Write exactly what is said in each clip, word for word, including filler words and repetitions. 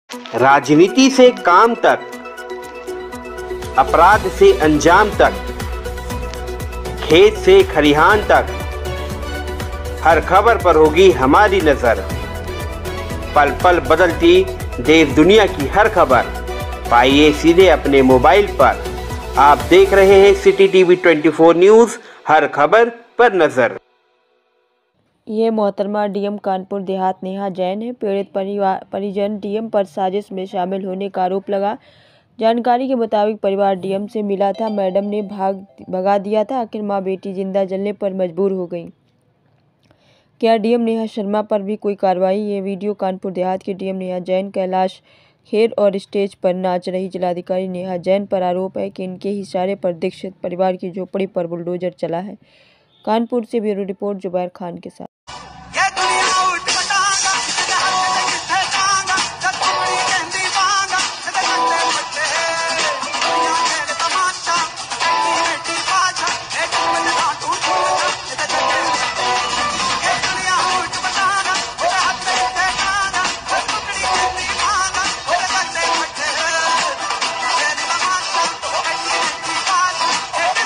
राजनीति से काम तक, अपराध से अंजाम तक, खेत से खलिहान तक, हर खबर पर होगी हमारी नजर। पल पल बदलती देश दुनिया की हर खबर पाइए सीधे अपने मोबाइल पर। आप देख रहे हैं सिटी टीवी चौबीस न्यूज, हर खबर पर नजर। ये मोहतरमा डीएम कानपुर देहात नेहा जैन है। पीड़ित परिवार परिजन डीएम पर साजिश में शामिल होने का आरोप लगा। जानकारी के मुताबिक परिवार डीएम से मिला था, मैडम ने भाग भगा दिया था। आखिर मां बेटी जिंदा जलने पर मजबूर हो गई। क्या डीएम नेहा शर्मा पर भी कोई कार्रवाई? ये वीडियो कानपुर देहात के डीएम नेहा जैन कैलाश खेर और स्टेज पर नाच रही जिलाधिकारी नेहा जैन पर आरोप है कि इनके इशारे पर दीक्षित परिवार की झोपड़ी पर बुलडोजर चला है। कानपुर से ब्यूरो रिपोर्ट जुबैर खान के साथ।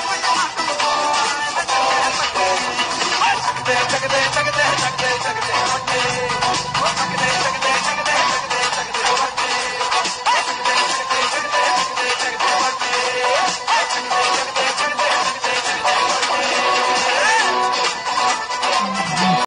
Take it, take it, take it, take it, take it.